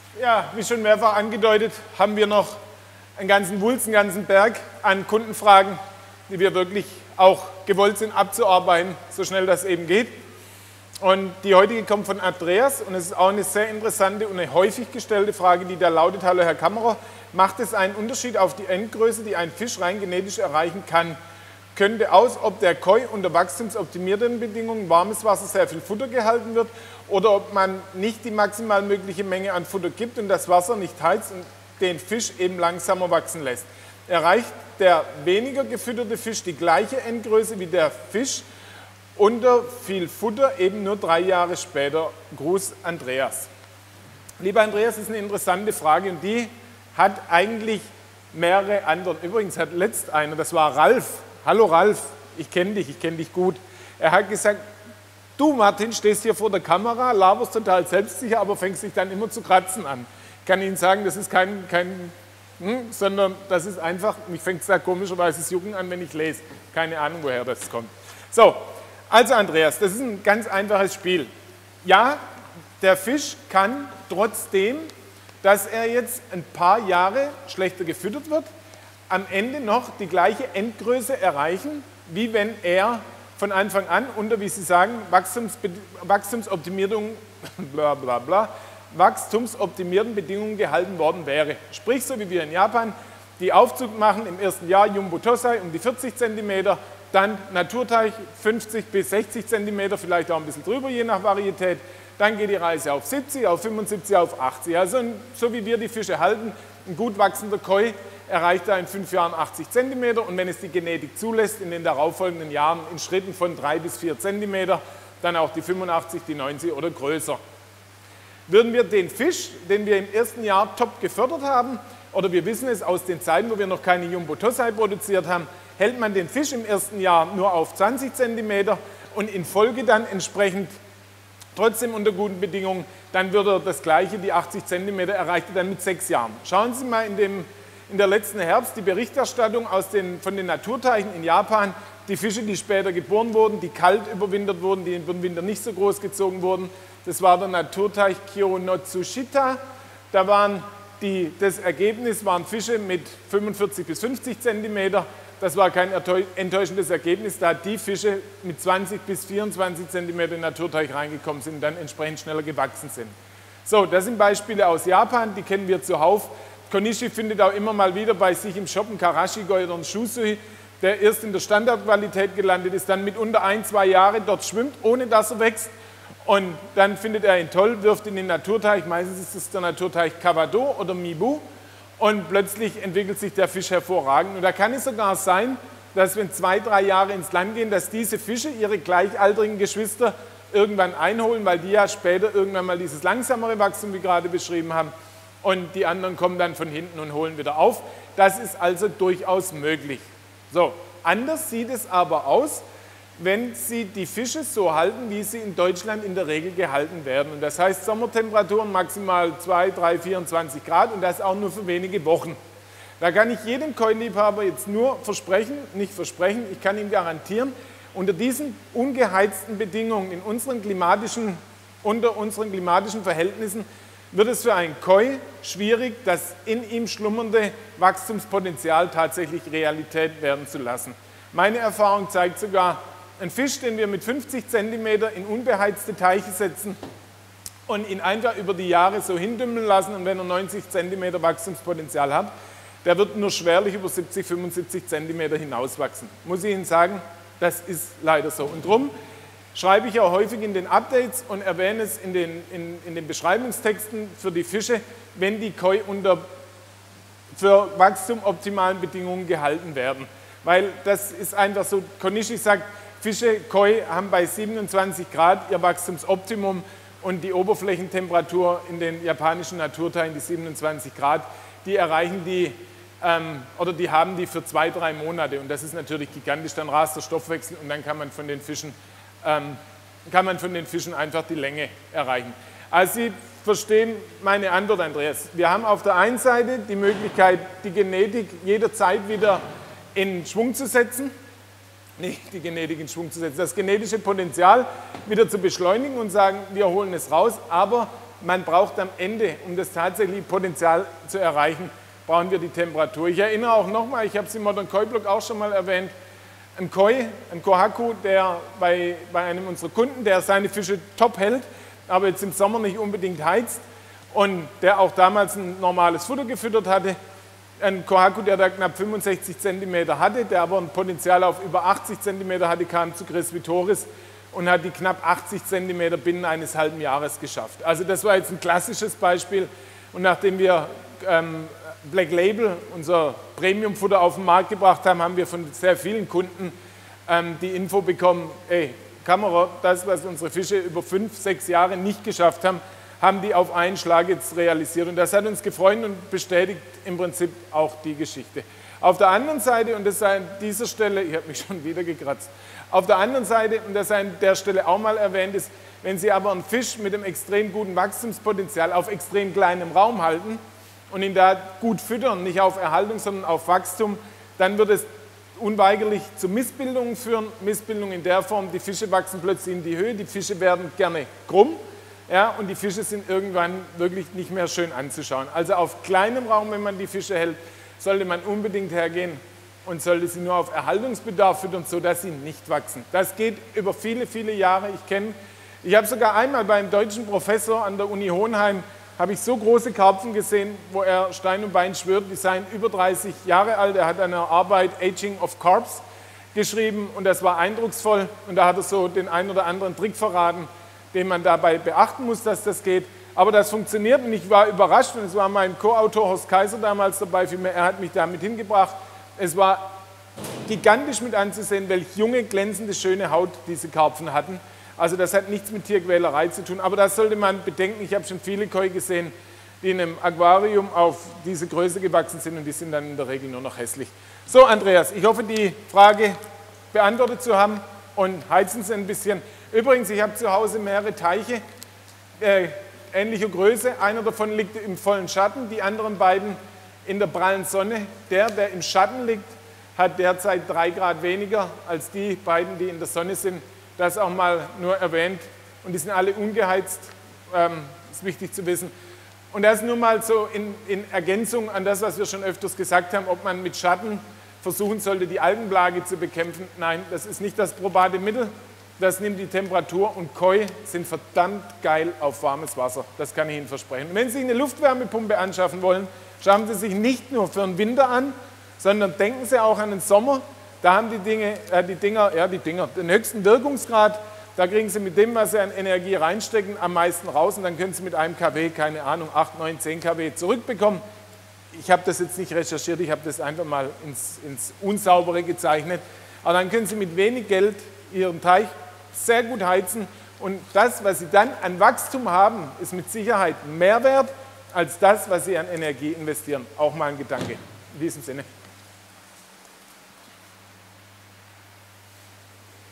Ja, wie schon mehrfach angedeutet, haben wir noch einen ganzen Wulst, einen ganzen Berg an Kundenfragen, die wir wirklich auch gewollt sind abzuarbeiten, so schnell das eben geht. Und die heutige kommt von Andreas und es ist auch eine sehr interessante und eine häufig gestellte Frage, die da lautet: Hallo Herr Kammerer, macht es einen Unterschied auf die Endgröße, die ein Fisch rein genetisch erreichen kann? Könnte aus, ob der Koi unter wachstumsoptimierten Bedingungen warmes Wasser sehr viel Futter gehalten wird oder ob man nicht die maximal mögliche Menge an Futter gibt und das Wasser nicht heizt und den Fisch eben langsamer wachsen lässt. Erreicht der weniger gefütterte Fisch die gleiche Endgröße wie der Fisch unter viel Futter, eben nur 3 Jahre später? Gruß, Andreas. Lieber Andreas, das ist eine interessante Frage und die hat eigentlich mehrere Antworten. Übrigens hat letzt einer, das war Ralf. Hallo Ralf, ich kenne dich gut. Er hat gesagt, du Martin stehst hier vor der Kamera, laberst total selbstsicher, aber fängst dich dann immer zu kratzen an. Ich kann Ihnen sagen, das ist sondern das ist einfach, mich fängt es da komischerweise das Jucken an, wenn ich lese. Keine Ahnung, woher das kommt. So, also Andreas, das ist ein ganz einfaches Spiel. Ja, der Fisch kann trotzdem, dass er jetzt ein paar Jahre schlechter gefüttert wird, am Ende noch die gleiche Endgröße erreichen, wie wenn er von Anfang an unter, wie Sie sagen, wachstumsoptimierten Bedingungen gehalten worden wäre. Sprich, so wie wir in Japan die Aufzug machen, im ersten Jahr Jumbo Tosai um die 40 cm, dann Naturteich 50 bis 60 cm, vielleicht auch ein bisschen drüber, je nach Varietät. Dann geht die Reise auf 70, auf 75, auf 80. Also so wie wir die Fische halten, ein gut wachsender Koi erreicht er in 5 Jahren 80 cm und wenn es die Genetik zulässt, in den darauffolgenden Jahren in Schritten von 3 bis 4 cm, dann auch die 85, die 90 oder größer. Würden wir den Fisch, den wir im ersten Jahr top gefördert haben, oder wir wissen es aus den Zeiten, wo wir noch keine Jumbo Tosai produziert haben, hält man den Fisch im ersten Jahr nur auf 20 cm und in Folge dann entsprechend trotzdem unter guten Bedingungen, dann würde er das gleiche, die 80 cm, erreicht er dann mit 6 Jahren. Schauen Sie mal in der letzten Herbst die Berichterstattung von den Naturteichen in Japan, die Fische, die später geboren wurden, die kalt überwintert wurden, die im Winter nicht so groß gezogen wurden. Das war der Naturteich Kyono-Tsushita. Das Ergebnis waren Fische mit 45 bis 50 cm. Das war kein enttäuschendes Ergebnis, da die Fische mit 20 bis 24 cm in den Naturteich reingekommen sind und dann entsprechend schneller gewachsen sind. So, das sind Beispiele aus Japan, die kennen wir zuhauf. Konishi findet auch immer mal wieder bei sich im Shop einen Karashigoi oder einen Shusui, der erst in der Standardqualität gelandet ist, dann mitunter 1, 2 Jahre dort schwimmt, ohne dass er wächst. Und dann findet er ihn toll, wirft ihn in den Naturteich, meistens ist es der Naturteich Kawado oder Mibu. Und plötzlich entwickelt sich der Fisch hervorragend. Und da kann es sogar sein, dass wenn 2, 3 Jahre ins Land gehen, dass diese Fische ihre gleichaltrigen Geschwister irgendwann einholen, weil die ja später irgendwann mal dieses langsamere Wachstum, wie gerade beschrieben haben, und die anderen kommen dann von hinten und holen wieder auf. Das ist also durchaus möglich. So, anders sieht es aber aus, wenn Sie die Fische so halten, wie sie in Deutschland in der Regel gehalten werden. Und das heißt Sommertemperaturen maximal 2, 3, 24 Grad und das auch nur für wenige Wochen. Da kann ich jedem Koi-Liebhaber jetzt nur nicht versprechen, ich kann ihm garantieren, unter diesen ungeheizten Bedingungen, unter unseren klimatischen Verhältnissen, wird es für einen Koi schwierig, das in ihm schlummernde Wachstumspotenzial tatsächlich Realität werden zu lassen. Meine Erfahrung zeigt sogar, ein Fisch, den wir mit 50 cm in unbeheizte Teiche setzen und ihn einfach über die Jahre so hindümmeln lassen und wenn er 90 cm Wachstumspotenzial hat, der wird nur schwerlich über 70, 75 cm hinauswachsen. Muss ich Ihnen sagen, das ist leider so. Und darum schreibe ich auch häufig in den Updates und erwähne es in den Beschreibungstexten für die Fische, wenn die Koi für wachstumoptimalen Bedingungen gehalten werden. Weil das ist einfach so, Konishi sagt, Fische, Koi haben bei 27 Grad ihr Wachstumsoptimum und die Oberflächentemperatur in den japanischen Naturteichen, die 27 Grad, die erreichen die haben die für 2, 3 Monate und das ist natürlich gigantisch, dann rast der Stoffwechsel und dann kann man von den Fischen einfach die Länge erreichen. Also Sie verstehen meine Antwort, Andreas. Wir haben auf der einen Seite die Möglichkeit, die Genetik jederzeit wieder in Schwung zu setzen, das genetische Potenzial wieder zu beschleunigen und sagen, wir holen es raus, aber man braucht am Ende, um das tatsächliche Potenzial zu erreichen, brauchen wir die Temperatur. Ich erinnere auch nochmal, ich habe es im Modern Koi Blog auch schon mal erwähnt, ein Koi, ein Kohaku, der bei einem unserer Kunden, der seine Fische top hält, aber jetzt im Sommer nicht unbedingt heizt und der auch damals ein normales Futter gefüttert hatte, ein Kohaku, der da knapp 65 cm hatte, der aber ein Potenzial auf über 80 cm hatte, kam zu Chris Vitoris und hat die knapp 80 cm binnen eines halben Jahres geschafft. Also das war jetzt ein klassisches Beispiel und nachdem wir Black Label, unser Premium-Futter, auf den Markt gebracht haben, haben wir von sehr vielen Kunden die Info bekommen, ey, Kammerer, das, was unsere Fische über 5, 6 Jahre nicht geschafft haben, haben die auf einen Schlag jetzt realisiert. Und das hat uns gefreut und bestätigt im Prinzip auch die Geschichte. Auf der anderen Seite, und das sei an dieser Stelle, ich habe mich schon wieder gekratzt, auf der anderen Seite, und das sei an der Stelle auch mal erwähnt ist, wenn Sie aber einen Fisch mit einem extrem guten Wachstumspotenzial auf extrem kleinem Raum halten und ihn da gut füttern, nicht auf Erhaltung, sondern auf Wachstum, dann wird es unweigerlich zu Missbildungen führen. Missbildungen in der Form, die Fische wachsen plötzlich in die Höhe, die Fische werden gerne krumm, ja, und die Fische sind irgendwann wirklich nicht mehr schön anzuschauen. Also auf kleinem Raum, wenn man die Fische hält, sollte man unbedingt hergehen und sollte sie nur auf Erhaltungsbedarf füttern, sodass sie nicht wachsen. Das geht über viele, viele Jahre. Ich habe sogar einmal beim deutschen Professor an der Uni Hohenheim habe ich so große Karpfen gesehen, wo er Stein und Bein schwört, die seien über 30 Jahre alt. Er hat eine Arbeit Aging of Carps geschrieben und das war eindrucksvoll. Und da hat er so den einen oder anderen Trick verraten, den man dabei beachten muss, dass das geht. Aber das funktioniert und ich war überrascht und es war mein Co-Autor Horst Kaiser damals dabei, vielmehr er hat mich damit hingebracht. Es war gigantisch mit anzusehen, welche junge, glänzende, schöne Haut diese Karpfen hatten. Also das hat nichts mit Tierquälerei zu tun, aber das sollte man bedenken. Ich habe schon viele Koi gesehen, die in einem Aquarium auf diese Größe gewachsen sind und die sind dann in der Regel nur noch hässlich. So Andreas, ich hoffe die Frage beantwortet zu haben und heizen Sie ein bisschen. Übrigens, ich habe zu Hause mehrere Teiche ähnlicher Größe. Einer davon liegt im vollen Schatten, die anderen beiden in der prallen Sonne. Der im Schatten liegt, hat derzeit 3 Grad weniger als die beiden, die in der Sonne sind. Das auch mal nur erwähnt. Und die sind alle ungeheizt, ist wichtig zu wissen. Und das nur mal so in Ergänzung an das, was wir schon öfters gesagt haben, ob man mit Schatten versuchen sollte, die Algenplage zu bekämpfen. Nein, das ist nicht das probate Mittel. Das nimmt die Temperatur und Koi sind verdammt geil auf warmes Wasser. Das kann ich Ihnen versprechen. Und wenn Sie eine Luftwärmepumpe anschaffen wollen, schauen Sie sich nicht nur für den Winter an, sondern denken Sie auch an den Sommer. Da haben die Dinger den höchsten Wirkungsgrad. Da kriegen Sie mit dem, was Sie an Energie reinstecken, am meisten raus. Und dann können Sie mit einem kW, keine Ahnung, 8, 9, 10 kW zurückbekommen. Ich habe das jetzt nicht recherchiert, ich habe das einfach mal ins Unsaubere gezeichnet. Aber dann können Sie mit wenig Geld Ihren Teich sehr gut heizen. Und das, was Sie dann an Wachstum haben, ist mit Sicherheit mehr wert als das, was Sie an Energie investieren. Auch mal ein Gedanke. In diesem Sinne.